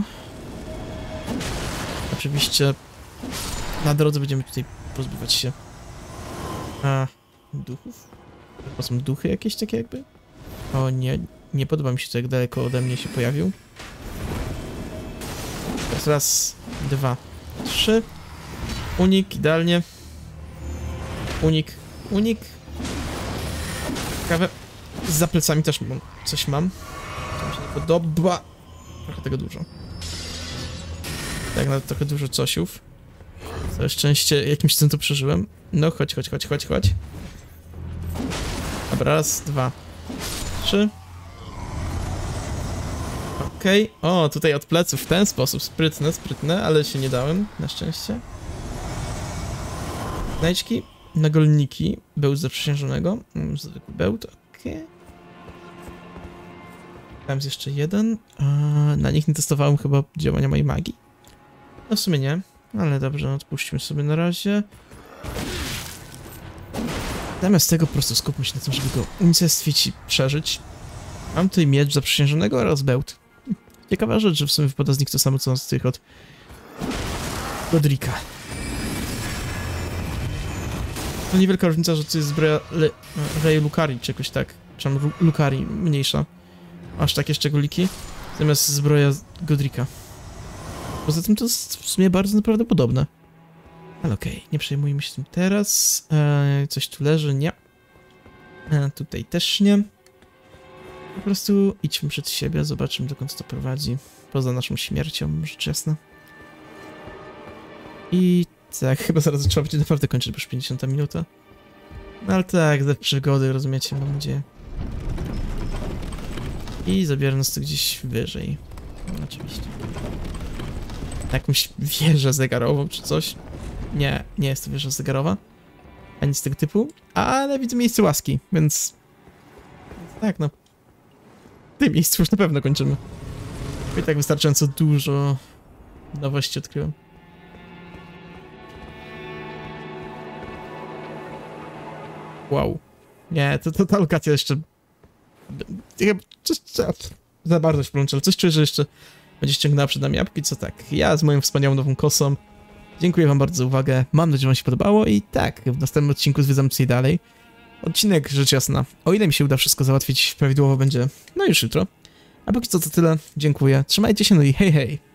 Oczywiście na drodze będziemy tutaj pozbywać się a, duchów. To są duchy jakieś takie jakby? O nie, nie podoba mi się to, jak daleko ode mnie się pojawił. Teraz raz, dwa, trzy. Unik, idealnie. Unik, unik. Ciekawe. Za plecami też mam, coś mam. To mi się nie podoba. Trochę tego dużo. Tak, nawet trochę dużo cosiów. Całe szczęście jakimś cudem to przeżyłem. No chodź, chodź, chodź, chodź, chodź. Dobra, raz, dwa, trzy. Okej. Okay. O, tutaj od pleców w ten sposób. Sprytne, sprytne, ale się nie dałem, na szczęście. Znajdźki, nagolniki, bełt zaprzysiężonego. Zwykły bełt, okej. Okay. Tam jest jeszcze jeden. Na nich nie testowałem chyba działania mojej magii. No w sumie nie, ale dobrze, odpuśćmy sobie na razie. Zamiast tego po prostu skupmy się na tym, żeby go unicestwić i przeżyć. Mam tutaj miecz zaprzysiężonego oraz bełt. Ciekawa rzecz, że w sumie wypada z nich to samo co z tych od Godrika. No niewielka różnica, że to jest zbroja Le... Rey Lukari, czy jakoś tak. Czy tam Lukari, mniejsza. Aż takie szczególiki. Zamiast zbroja Godrika. Poza tym to jest w sumie bardzo naprawdę podobne. Ale okej, okay, nie przejmujmy się tym teraz. Eee, coś tu leży, nie. Eee, tutaj też nie. Po prostu idźmy przed siebie, zobaczymy dokąd to prowadzi. Poza naszą śmiercią, rzecz jasna. I tak, chyba zaraz trzeba będzie naprawdę kończyć, bo już pięćdziesiąta minuta. No ale tak, te przygody, rozumiecie, mam nadzieję. I zabiorę nas tu gdzieś wyżej. No, oczywiście. Jakąś wieżę zegarową czy coś. Nie, nie jest to wieża zegarowa. Ani z tego typu. Ale widzę miejsce łaski, więc... Tak, no. W tym miejscu już na pewno kończymy. I tak wystarczająco dużo nowości odkryłem. Wow. Nie, to, to ta lokacja jeszcze... Za bardzo się plączę, ale coś czuję, że jeszcze będzie ściągnęła przed nami jabłki, co tak. Ja z moją wspaniałą nową kosą. Dziękuję wam bardzo za uwagę. Mam nadzieję, że wam się podobało i tak, w następnym odcinku zwiedzam coś dalej. Odcinek, rzecz jasna. O ile mi się uda wszystko załatwić prawidłowo, będzie no już jutro. A póki co to tyle. Dziękuję. Trzymajcie się, no i hej hej.